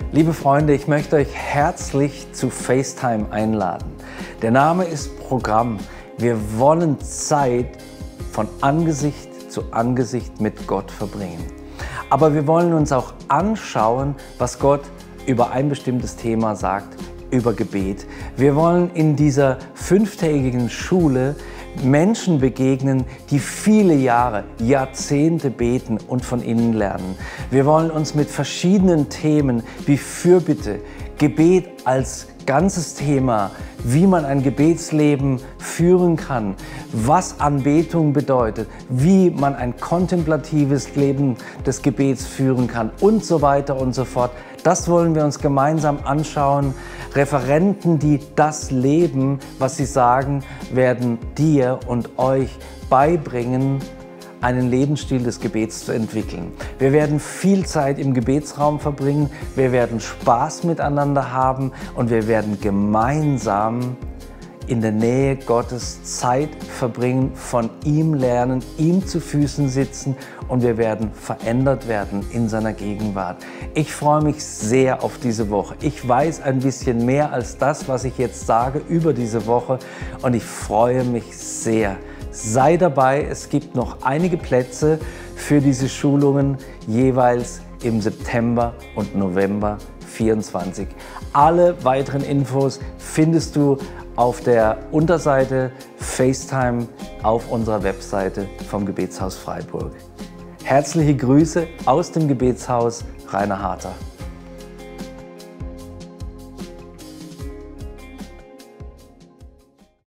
Liebe Freunde, ich möchte euch herzlich zu FaceTime einladen. Der Name ist Programm. Wir wollen Zeit von Angesicht zu Angesicht mit Gott verbringen. Aber wir wollen uns auch anschauen, was Gott über ein bestimmtes Thema sagt, über Gebet. Wir wollen in dieser 5-tägigen Schule Menschen begegnen, die viele Jahre, Jahrzehnte beten und von ihnen lernen. Wir wollen uns mit verschiedenen Themen wie Fürbitte, Gebet als ganzes Thema, wie man ein Gebetsleben führen kann, was Anbetung bedeutet, wie man ein kontemplatives Leben des Gebets führen kann und so weiter und so fort. Das wollen wir uns gemeinsam anschauen. Referenten, die das leben, was sie sagen, werden dir und euch beibringen, einen Lebensstil des Gebets zu entwickeln. Wir werden viel Zeit im Gebetsraum verbringen, wir werden Spaß miteinander haben und wir werden gemeinsam in der Nähe Gottes Zeit verbringen, von ihm lernen, ihm zu Füßen sitzen und wir werden verändert werden in seiner Gegenwart. Ich freue mich sehr auf diese Woche. Ich weiß ein bisschen mehr als das, was ich jetzt sage über diese Woche und ich freue mich sehr. Sei dabei, es gibt noch einige Plätze für diese Schulungen, jeweils im September und November 24. Alle weiteren Infos findest du auf der Unterseite FaceTime auf unserer Webseite vom Gebetshaus Freiburg. Herzliche Grüße aus dem Gebetshaus Rainer Harter.